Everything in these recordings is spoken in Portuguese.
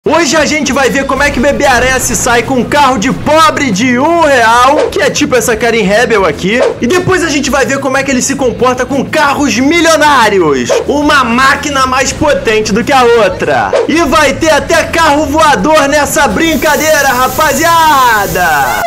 Hoje a gente vai ver como é que o Bebê Aranha se sai com um carro de pobre de R$1, que é tipo essa Karen Rebel aqui. E depois a gente vai ver como é que ele se comporta com carros milionários. Uma máquina mais potente do que a outra. E vai ter até carro voador nessa brincadeira, rapaziada!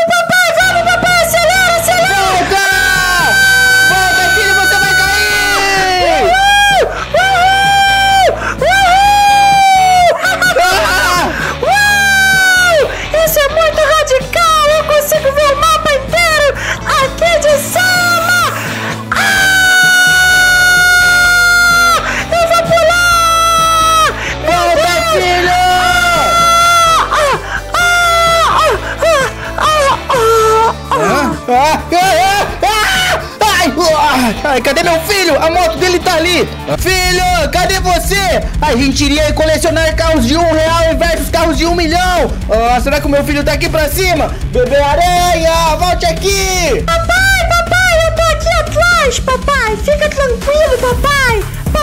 Ai, cadê meu filho? A moto dele tá ali. Filho, cadê você? A gente iria colecionar carros de R$1 versus carros de 1 milhão. Será que o meu filho tá aqui pra cima? Bebê Aranha, volte aqui. Papai, eu tô aqui atrás, papai. Fica tranquilo, papai.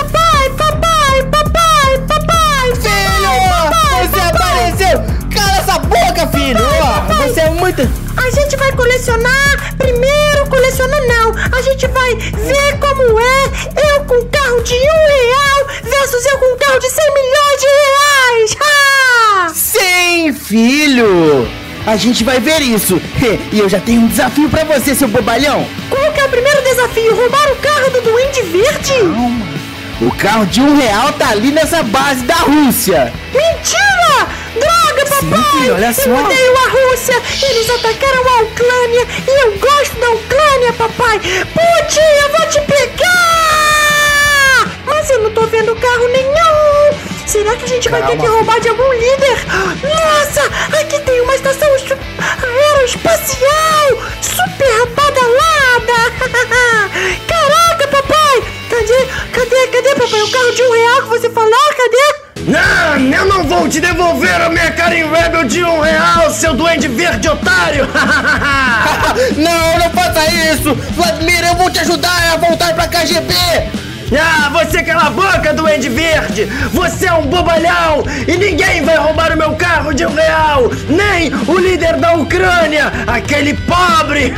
Papai. Filho, você apareceu. Cala essa boca, filho. Você é muito... A gente vai colecionar. Primeiro, colecionar não. A gente vai ver como é eu com um carro de R$1 versus eu com um carro de 100 milhões de reais. Sim, filho. A gente vai ver isso. E eu já tenho um desafio pra você, seu bobalhão. Qual que é o primeiro desafio? Roubar o carro do Duende Verde? Calma. O carro de R$1 tá ali nessa base da Rússia. Mentira! Droga, papai! Sim, filho, olha só. Eu odeio a Rússia! Eles atacaram a Ucrânia e eu gosto da Ucrânia, papai! Putin, eu vou te pegar! Mas eu não tô vendo carro nenhum! Será que a gente vai ter que roubar de algum líder? Nossa! Aqui tem uma estação aeroespacial! Super badalada! Caraca, papai! Cadê, papai? O carro de R$1 que você falou? Cadê? Não, eu não vou te devolver a minha Karen Rebel de R$1, seu Duende Verde otário! Não faça isso! Vladimir, eu vou te ajudar a voltar pra KGB! Você cala a boca, Duende Verde! Você é um bobalhão! E ninguém vai roubar o meu carro de R$1! Nem o líder da Ucrânia! Aquele pobre!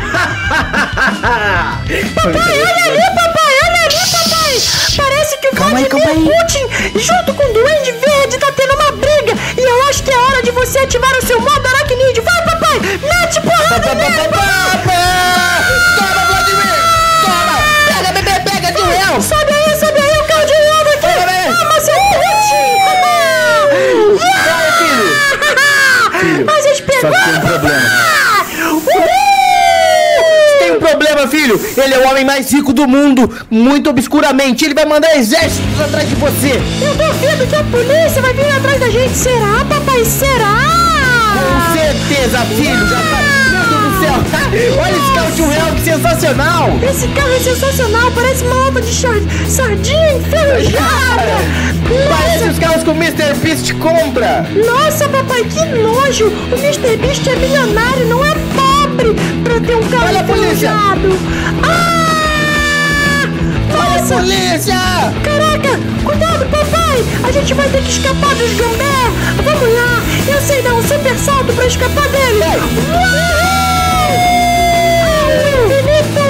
Papai, olha ali, papai! Parece que o Vladimir Putin, junto com o Duende Verde, tá tendo uma briga! E eu acho que é hora de você ativar o seu modo aracnídeo! Vai, papai! Mete porrada nele! Toma, Vladimir! Toma! Pega, bebê, pega de R$1! Sobe aí, o carro de R$1 aqui! Toma, seu Putin! Filho! A gente pegou! Só que tem um problema. Problema, filho, ele é o homem mais rico do mundo, muito obscuramente. Ele vai mandar exércitos atrás de você. Eu duvido que a polícia vai vir atrás da gente. Será, papai? Será? Com certeza, filho. Já tá... Meu Deus do céu. Olha esse carro de R$1, que sensacional. Esse carro é sensacional. Parece uma lata de sardinha enferrujada. Parece os carros que o Mr. Beast compra. Nossa, papai, que nojo. O Mr. Beast é milionário, não é pobre pra ter um carro enferrujado. Nossa! Polícia! Caraca! Cuidado, papai! A gente vai ter que escapar dos gambé! Vamos lá! Eu sei dar um super salto pra escapar dele! Infinito!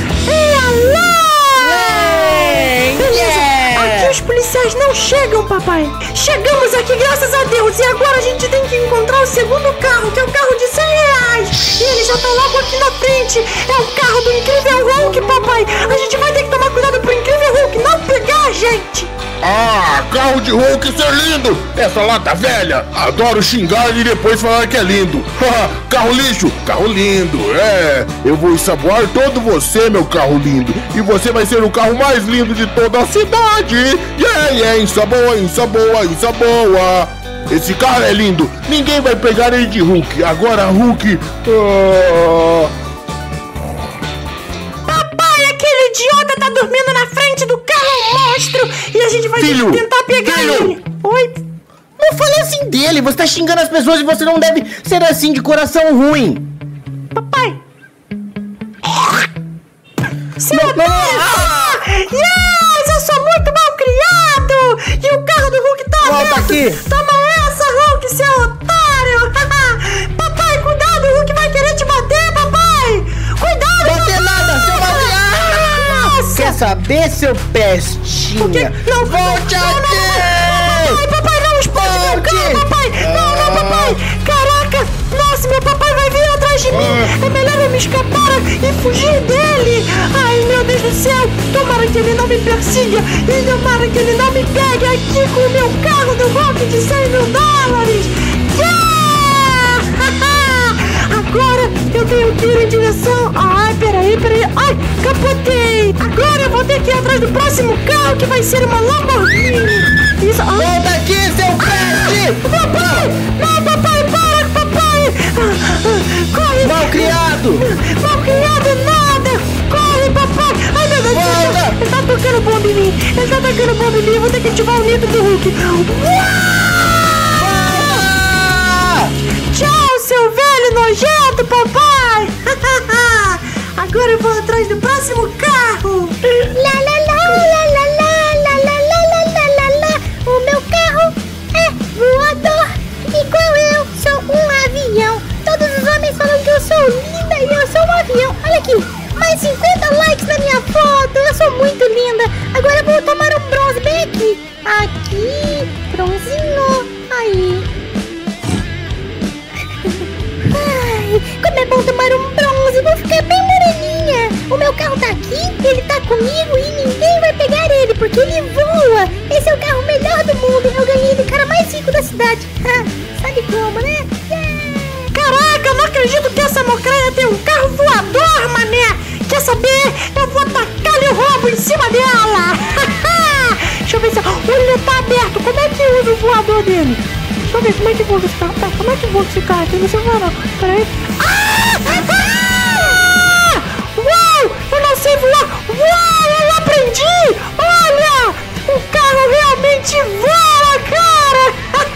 Aqui os policiais não chegam, papai! Chegamos aqui, graças a Deus! E agora a gente tem que encontrar o segundo carro, que é o carro de R$100! E ele já tá logo aqui na frente! É o carro do Incrível Hulk, papai! A gente vai ter que tomar cuidado pro Incrível Hulk não pegar a gente! Carro de Hulk, isso é lindo! Essa lata velha! Adoro xingar e depois falar que é lindo! Carro lixo! Carro lindo! Eu vou ensaboar todo você, meu carro lindo! E você vai ser o carro mais lindo de toda a cidade! Ensaboa! Esse carro é lindo! Ninguém vai pegar ele de Hulk! Agora Hulk... Papai, aquele idiota tá dormindo na frente do carro monstro! E a gente vai ter que tentar pegar ele! Oi? Não fale assim dele! Você tá xingando as pessoas e você não deve ser assim de coração ruim! Papai! Seu Não. Yes! Eu sou muito mal criado! E o carro do Hulk tá Volta aberto! aqui! Toma essa, Hulk! saber, seu pestinha. Não, volte aqui! Papai, não explode meu carro, papai! Não, papai! Caraca! Nossa, meu papai vai vir atrás de mim! É melhor eu me escapar e fugir dele! Ai, meu Deus do céu! Tomara que ele não me persiga! E tomara que ele não me pegue aqui com o meu carro do golpe de $100 mil! Agora eu tenho que ir em direção... Ai, peraí. Ai, capotei! Agora eu vou ter que ir atrás do próximo carro, que vai ser uma Lamborghini! Isso... Volta aqui, seu pet! Papai! Não, papai, para, papai! Corre! Malcriado! Malcriado nada! Corre, papai! Ai, meu Deus do céu! Volta! Ele tá tocando bomba em mim! Vou ter que ativar o nitro do Hulk! Tchau, seu velho nojento, papai! Agora eu vou atrás do próximo carro! O meu carro é voador, igual eu sou um avião. Todos os homens falam que eu sou linda e eu sou um avião. Olha aqui, mais 50 likes na minha foto. Eu sou muito linda. Agora eu vou tomar um bronze bem aqui. Aqui, bronzinho. Aí. Ai, como é bom tomar um bronze. Vou ficar bem moreninha. O meu carro tá aqui, ele tá comigo e ninguém vai pegar ele, porque ele voa. Esse é o carro melhor do mundo. Eu ganhei do cara mais rico da cidade. Sabe como, né? Caraca, eu não acredito que essa mocreia tem um carro voador, mané! Quer saber? Eu vou tacar-lhe o roubo em cima dela! Deixa eu ver se... O olho tá aberto, como é que usa o voador dele? Deixa eu ver, como é que voa esse carro? Como é que voa esse carro aqui? Não sei voar não, peraí. Uau! Eu não sei voar! Uau! Eu aprendi! Olha! O carro realmente voa, cara!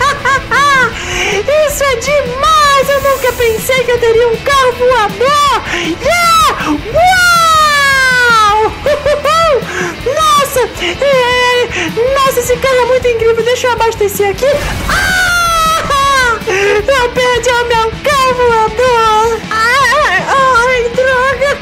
Isso é demais! Eu nunca pensei que eu teria um carro voador! Yeah! Uau! Nossa! Nossa, esse carro é muito incrível! Deixa eu abastecer aqui. Eu perdi o meu carro voador! Ai, droga!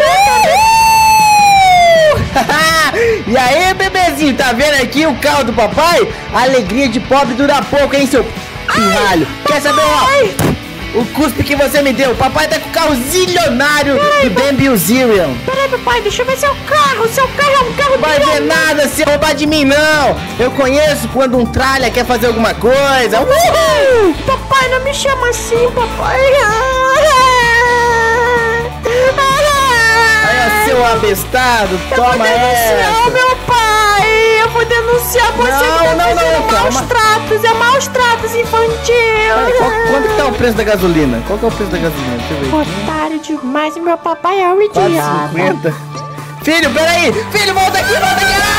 E aí, bebezinho, tá vendo aqui o carro do papai? A alegria de pobre dura pouco, hein, seu pirralho? Quer saber, ó? O cuspe que você me deu. O papai tá com o carro zilionário do Dan Bilzerian. Peraí, papai, deixa eu ver seu carro. Seu carro é um carro... Vai ver nada se roubar de mim, não. Eu conheço quando um tralha quer fazer alguma coisa. Uhul! Papai, não me chama assim, papai. Aí, seu abestado, toma essa. Meu pai, eu vou denunciar você. Não, calma. Maus tratos infantil. Quanto que tá o preço da gasolina? Qual que é o preço da gasolina? Deixa eu ver. Otário demais, meu papai é um idiota. 4,50. Filho, peraí. Filho, volta aqui.